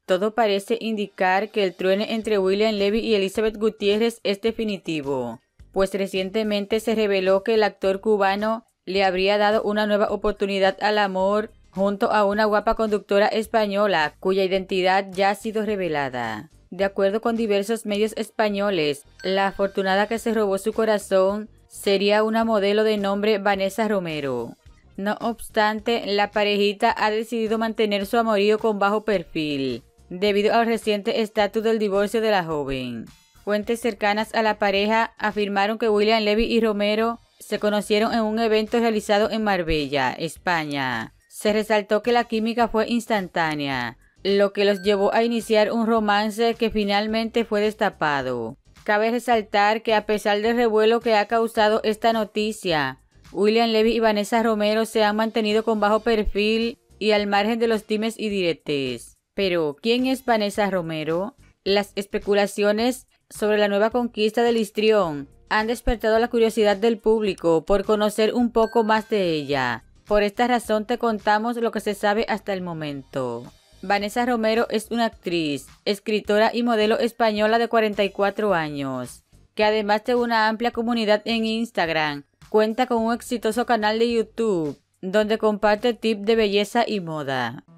Todo parece indicar que el truene entre William Levy y Elizabeth Gutiérrez es definitivo, pues recientemente se reveló que el actor cubano le habría dado una nueva oportunidad al amor junto a una guapa conductora española cuya identidad ya ha sido revelada. De acuerdo con diversos medios españoles, la afortunada que se robó su corazón sería una modelo de nombre Vanessa Romero. No obstante, la parejita ha decidido mantener su amorío con bajo perfil, debido al reciente estatus del divorcio de la joven. Fuentes cercanas a la pareja afirmaron que William Levy y Romero se conocieron en un evento realizado en Marbella, España. Se resaltó que la química fue instantánea, lo que los llevó a iniciar un romance que finalmente fue destapado. Cabe resaltar que a pesar del revuelo que ha causado esta noticia, William Levy y Vanessa Romero se han mantenido con bajo perfil y al margen de los dimes y diretes. Pero, ¿quién es Vanessa Romero? Las especulaciones sobre la nueva conquista del histrión han despertado la curiosidad del público por conocer un poco más de ella. Por esta razón te contamos lo que se sabe hasta el momento. Vanessa Romero es una actriz, escritora y modelo española de 44 años, que además de una amplia comunidad en Instagram, cuenta con un exitoso canal de YouTube, donde comparte tips de belleza y moda.